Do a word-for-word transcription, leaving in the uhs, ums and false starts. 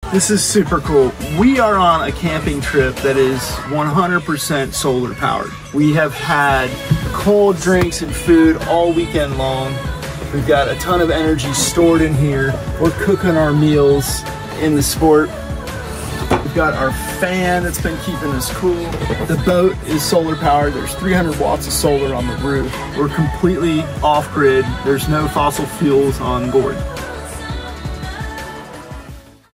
This is super cool. We are on a camping trip that is one hundred percent solar powered. We have had cold drinks and food all weekend long. We've got a ton of energy stored in here. We're cooking our meals in the Sport. We've got our fan that's been keeping us cool. The boat is solar powered. There's three hundred watts of solar on the roof. We're completely off grid. There's no fossil fuels on board.